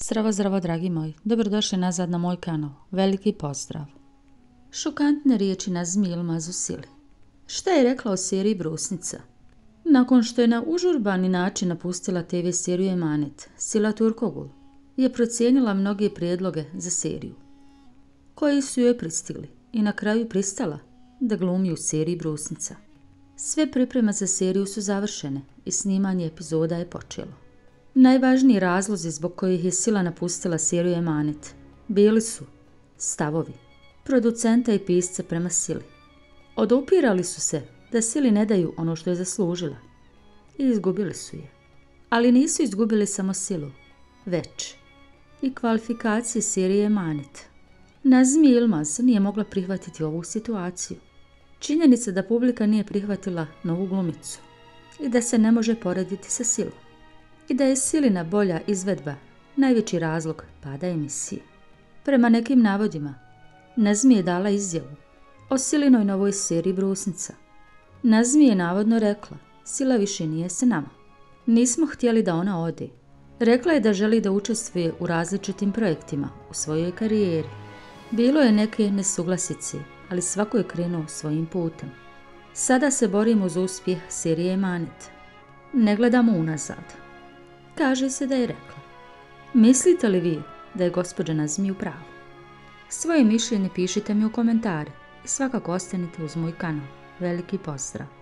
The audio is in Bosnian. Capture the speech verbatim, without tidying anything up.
Zdravo, zdravo, dragi moji. Dobrodošli nazad na moj kanal. Veliki pozdrav. Šokantne riječi Nazmi Yilmaz Sili. Šta je rekla o seriji Brusnica? Nakon što je na užurbani način napustila te ve seriju Emanet, Sila Turkogul je procijenila mnoge prijedloge za seriju, koji su joj pristigli i na kraju pristala da glumi u seriji Brusnica. Sve pripreme za seriju su završene i snimanje epizoda je počelo. Najvažniji razlozi zbog kojih je Sila napustila seriju Emanet bili su stavovi producenta i pisca prema Sili. Odupirali su se da Sili ne daju ono što je zaslužila i izgubili su je. Ali nisu izgubili samo Silu, već i kvalifikacije serije Emanet. Nazmi Yilmaz nije mogla prihvatiti ovu situaciju. Činjenica da publika nije prihvatila novu glumicu i da se ne može porediti sa Silom i da je Silina bolja izvedba najveći razlog pada emisije. Prema nekim navodima, Nazmi je dala izjavu o Silinoj novoj seriji Brusnica. Nazmi je navodno rekla: Sila više nije s nama. Nismo htjeli da ona ode. Rekla je da želi da učestvuje u različitim projektima u svojoj karijeri. Bilo je neke nesuglasice, ali svako je krenuo svojim putem. Sada se borimo za uspjeh serije Emanet. Ne gledamo unazad. Kaže se da je rekla. Mislite li vi da je gospođa Nazmi u pravu? Svoje mišljenje pišite mi u komentare i svakako ostanite uz moj kanal. Veliki pozdrav!